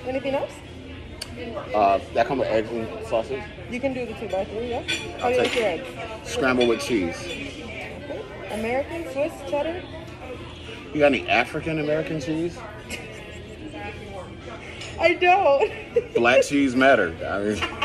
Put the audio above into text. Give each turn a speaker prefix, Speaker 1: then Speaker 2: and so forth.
Speaker 1: Anything else?
Speaker 2: That come with eggs and sausage.
Speaker 1: You can do the 2x3, yes? How
Speaker 2: I'll
Speaker 1: do you like
Speaker 2: take
Speaker 1: your eggs?
Speaker 2: scrambled with cheese.
Speaker 1: Okay. American, Swiss, cheddar?
Speaker 2: You got any African American cheese?
Speaker 1: I don't.
Speaker 2: Black cheese matter. I mean,